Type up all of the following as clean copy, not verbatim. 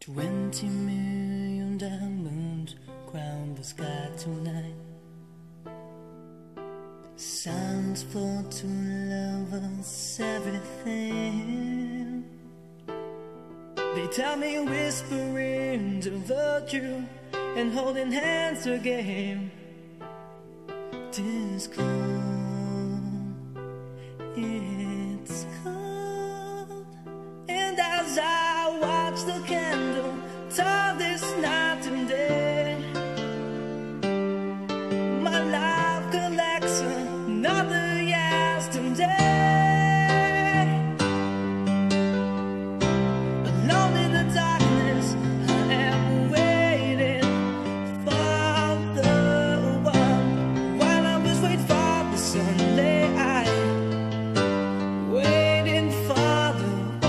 20 million diamonds crown the sky tonight. Sounds for two lovers, everything. They tell me whispering to virtue and holding hands again. It's cold, it's cold. And as I watch the candle turn this night and day, my life collects another yesterday. Alone in the darkness, I am waiting for the one. While I was waiting for the sunlight, waiting for the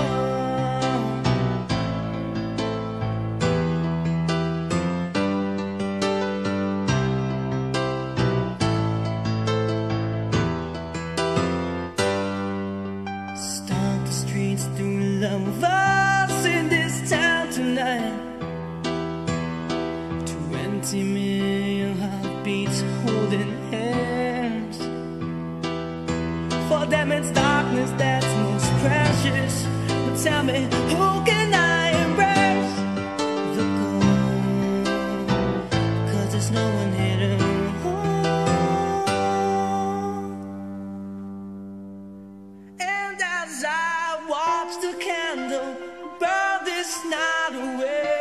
through lovers in this town tonight. 20 million heartbeats holding hands. For them it's darkness that's most precious. But tell me, who can I embrace? The cold, 'cause there's no one here to hold. And as I watch the candle burn this night away,